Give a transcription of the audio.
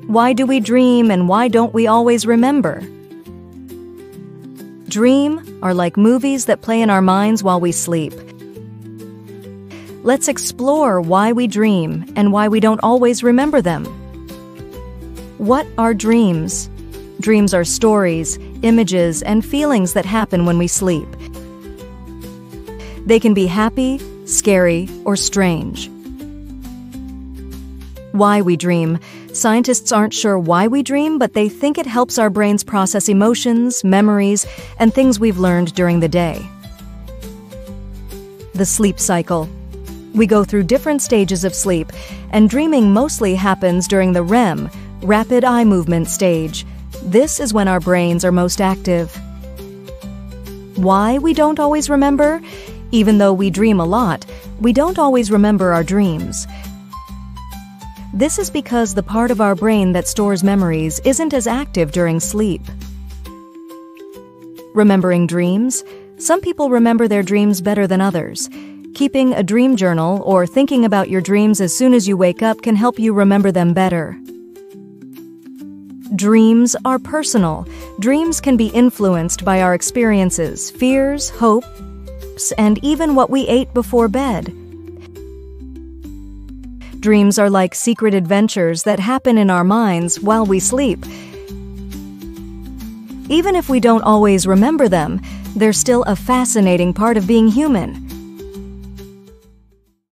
Why do we dream and why don't we always remember? Dreams are like movies that play in our minds while we sleep. Let's explore why we dream and why we don't always remember them. What are dreams? Dreams are stories, images, and feelings that happen when we sleep. They can be happy, scary, or strange. Why we dream. Scientists aren't sure why we dream, but they think it helps our brains process emotions, memories, and things we've learned during the day. The sleep cycle. We go through different stages of sleep, and dreaming mostly happens during the REM, rapid eye movement stage. This is when our brains are most active. Why we don't always remember? Even though we dream a lot, we don't always remember our dreams. This is because the part of our brain that stores memories isn't as active during sleep. Remembering dreams. Some people remember their dreams better than others. Keeping a dream journal or thinking about your dreams as soon as you wake up can help you remember them better. Dreams are personal. Dreams can be influenced by our experiences, fears, hopes, and even what we ate before bed. Dreams are like secret adventures that happen in our minds while we sleep. Even if we don't always remember them, they're still a fascinating part of being human.